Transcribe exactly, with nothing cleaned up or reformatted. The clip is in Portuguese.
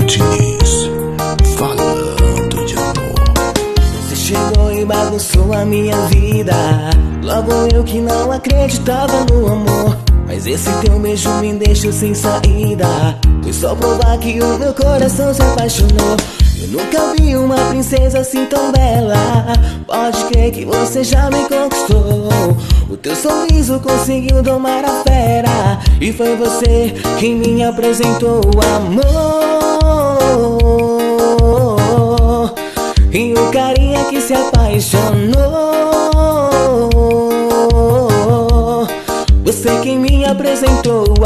Martins, falando de amor. Você chegou e bagunçou a minha vida. Logo eu que não acreditava no amor. Mas esse teu beijo me deixou sem saída. Foi só provar que o meu coração se apaixonou. Eu nunca vi uma princesa assim tão bela. Pode crer que você já me conquistou. O teu sorriso conseguiu domar a fera. E foi você quem me apresentou o amor. E o carinha que se apaixonou. Você quem me apresentou o